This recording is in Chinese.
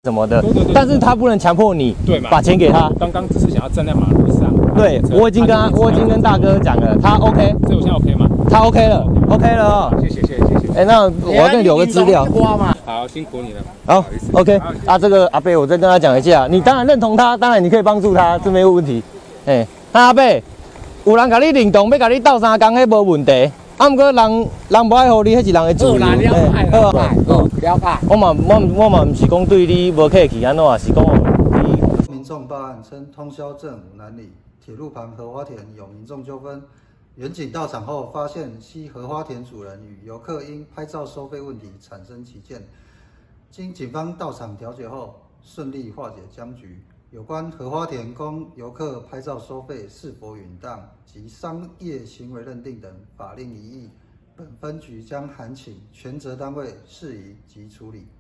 什么的， 对但是他不能强迫你把钱给他。 刚刚只是想要站在马路上。 对，我已经跟大哥讲了，他 OK。 所以我现在 OK 吗？ 他 OK 了，OK 了哦。 谢谢。 哎，那我要跟你留个资料。 好，辛苦你了。 好 ，OK。啊，这个阿伯，我再跟他讲一下，你当然认同他，当然你可以帮助他，这没有问题。哎，那阿伯，有人甲你认同，要甲你斗三工，迄无问题。啊，毋过人无爱互你，迄是人的自由。 了解，了解。 我嘛，毋是讲对你无客气安怎，是讲你。 民众报案称通霄镇武南里铁路旁荷花田有民众纠纷，员警到场后发现系荷花田主人与游客因拍照收费问题产生歧见，经警方到场调解后，顺利化解僵局。有关荷花田供游客拍照收费是否允当及商业行为认定等法令疑义，本分局将函请权责单位释疑及处理。